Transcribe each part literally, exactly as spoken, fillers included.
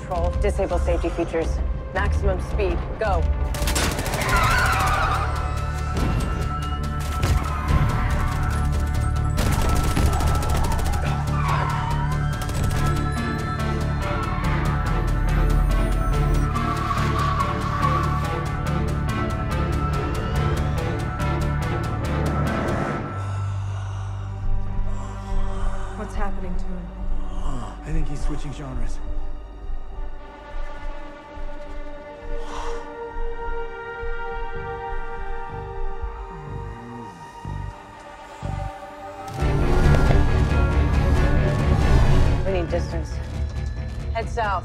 control. Disable safety features. Maximum speed. Go. What's happening to him? I think he's switching genres. We need distance. Head south.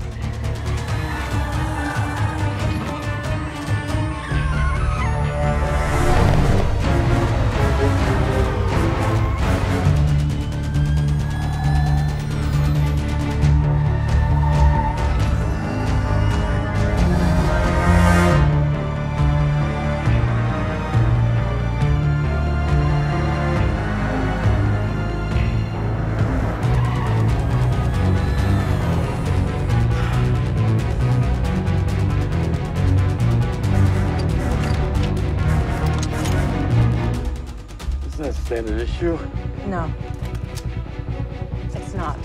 Isn't that a standard issue? No. It's not.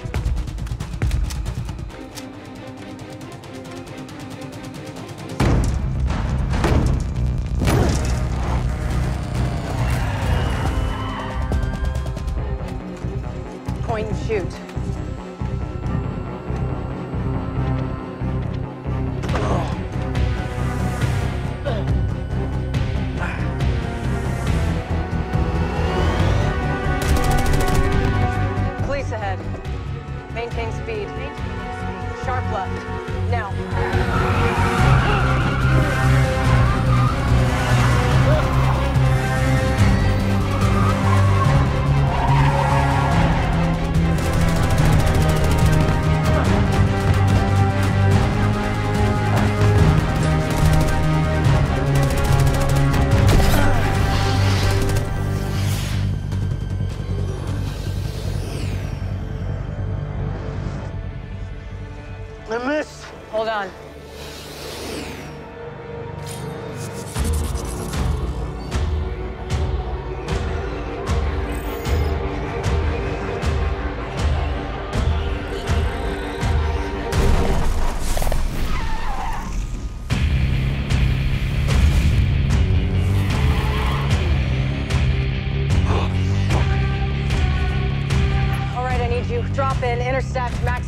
Point and shoot. Police ahead. Maintain speed. Sharp left. Now. I missed. Hold on. All right, I need you. Drop in, intercept, max